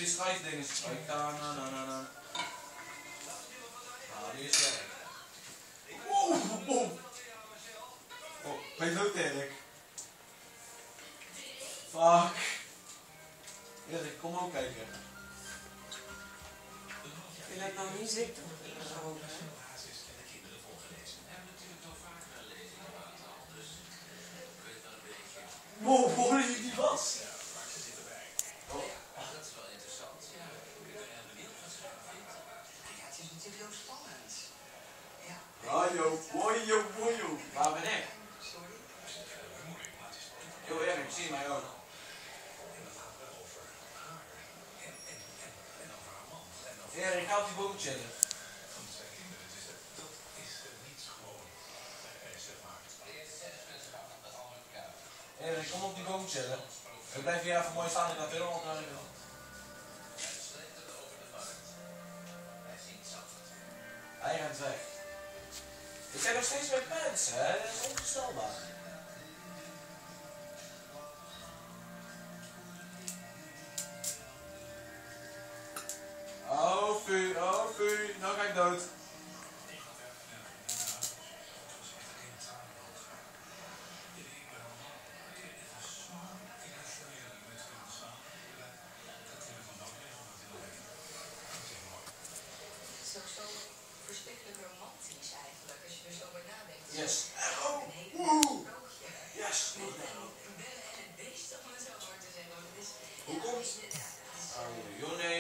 die schrijfdingen. Ik ga na. Nou, die is weg. Oh, ben je ook Erik? Fuck. Erik, kom ook kijken. Je lijkt nou niet ziek toch? Wow, hoor je die was? Dat is wel interessant. Ja, ik ben heel benieuwd wat ze ervan vindt. Ja, het is natuurlijk heel spannend. Ja. Wojo. Waar ben ik? Sorry. Yo Erik, zie je mij ook? Erik, ga op die boom chillen. Erik, kom op die boom chillen. Ik blijf hier even mooi staan in dat film. Hij rent weg. Ik heb nog steeds met pants, hè? Dat is onvoorstelbaar. Oh, vuur. Nou ga ik dood. Het is ook zo verschrikkelijk romantisch eigenlijk, als je er zo bij nadenkt. Yes. Een hele sprookje. Yes. Met een bellen en een beest, om het zo maar te zeggen. Hoe komt? Oh, joh, nee.